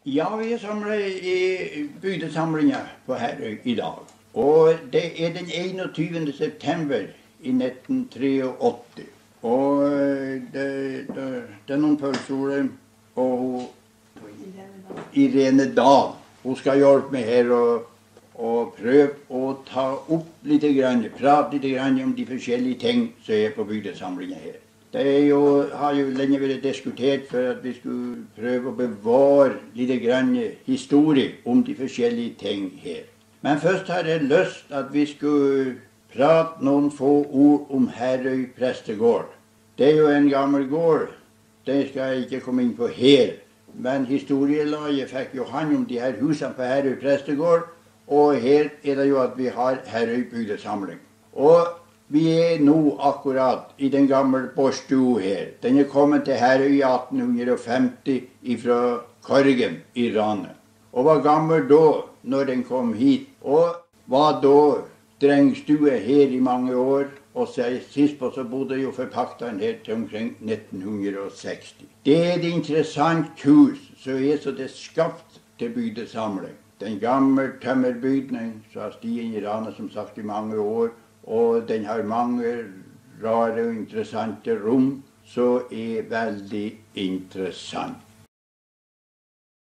Ja, vi er samlet i bygdesamlingen på Herøy i dag. Og det er den 21. september i 1983. Og det er noen pølseoler og Irene Dahl. Hun skal hjelpe meg her og prøve å ta opp litt, prate litt om de forskjellige ting som er på bygdesamlingen her. Det har jo lenge vært diskutert for at vi skulle prøve å bevare litt historie om de forskjellige ting her. Men først har jeg lyst at vi skulle prate noen få ord om Herøy prestegård. Det er jo en gammel gård, det skal jeg ikke komme inn på her. Men historielaget fikk jo hand om de her husene på Herøy prestegård, og her er det jo at vi har Herøy bygdesamling. Og vi er nå akkurat i den gamle Bårdstua her. Den er kommet til Herøy i 1850 fra Korgen i Rane. Og var gammel da, når den kom hit. Og var da drengstue her i mange år. Og sist på så bodde jo forpakteren her til omkring 1960. Det er et interessant hus, så er så det skapt til bygdesamling. Den gamle tømmerbygden, så har stien i Rane som sagt i mange år. Og den har mange rare og interessante rom, så er veldig interessant.